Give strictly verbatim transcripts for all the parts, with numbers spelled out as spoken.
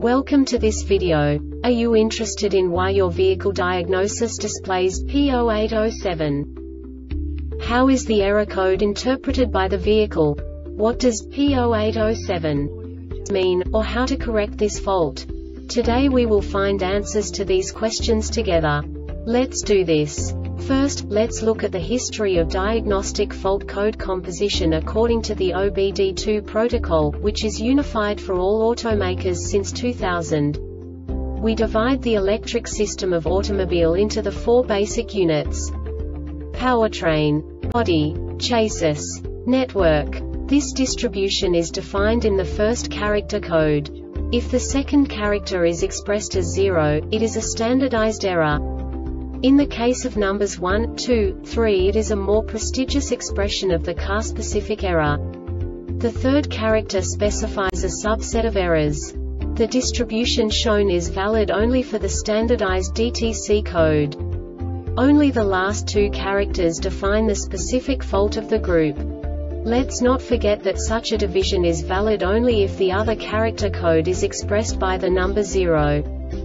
Welcome to this video. Are you interested in why your vehicle diagnosis displays P zero eight zero seven? How is the error code interpreted by the vehicle? What does P zero eight zero seven mean, or how to correct this fault? Today we will find answers to these questions together. Let's do this. First, let's look at the history of diagnostic fault code composition according to the O B D two protocol, which is unified for all automakers since two thousand. We divide the electric system of automobile into the four basic units: powertrain, body, chassis, network. This distribution is defined in the first character code. If the second character is expressed as zero, it is a standardized error. In the case of numbers one, two, three, it is a more prestigious expression of the car-specific error. The third character specifies a subset of errors. The distribution shown is valid only for the standardized D T C code. Only the last two characters define the specific fault of the group. Let's not forget that such a division is valid only if the other character code is expressed by the number zero.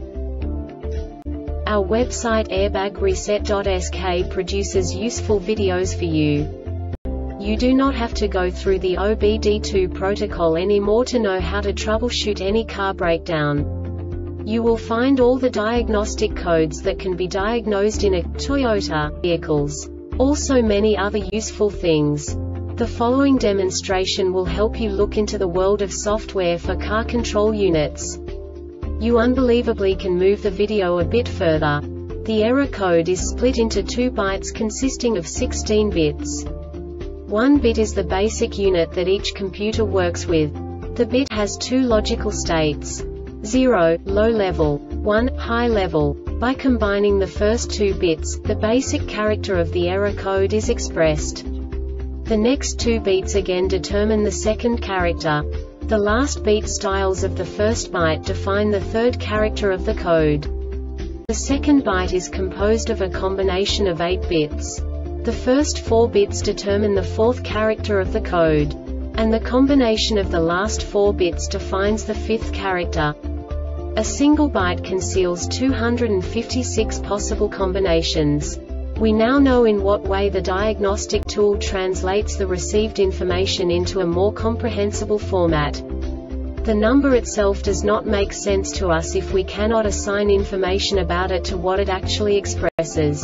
Our website airbag reset dot S K produces useful videos for you. You do not have to go through the O B D two protocol anymore to know how to troubleshoot any car breakdown. You will find all the diagnostic codes that can be diagnosed in a Toyota vehicles. Also many other useful things. The following demonstration will help you look into the world of software for car control units. You unbelievably can move the video a bit further. The error code is split into two bytes consisting of sixteen bits. One bit is the basic unit that each computer works with. The bit has two logical states: zero, low level, one, high level. By combining the first two bits, the basic character of the error code is expressed. The next two beats again determine the second character. The last beat styles of the first byte define the third character of the code. The second byte is composed of a combination of eight bits. The first four bits determine the fourth character of the code. And the combination of the last four bits defines the fifth character. A single byte conceals two hundred fifty-six possible combinations. We now know in what way the diagnostic tool translates the received information into a more comprehensible format. The number itself does not make sense to us if we cannot assign information about it to what it actually expresses.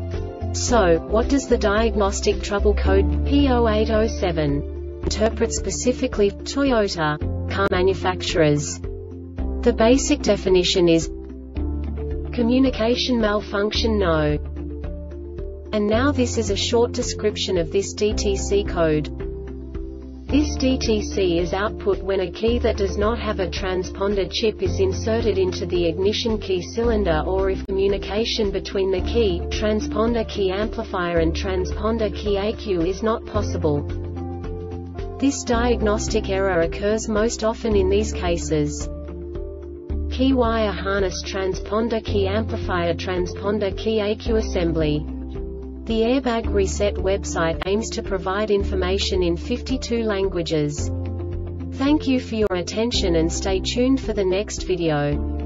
So, what does the diagnostic trouble code P zero eight zero seven interpret specifically for Toyota car manufacturers? The basic definition is communication malfunction no. And now this is a short description of this D T C code. This D T C is output when a key that does not have a transponder chip is inserted into the ignition key cylinder, or if communication between the key, transponder key amplifier and transponder key E Q is not possible. This diagnostic error occurs most often in these cases: key wire harness, transponder key amplifier, transponder key E Q assembly. The Airbag Reset website aims to provide information in fifty-two languages. Thank you for your attention and stay tuned for the next video.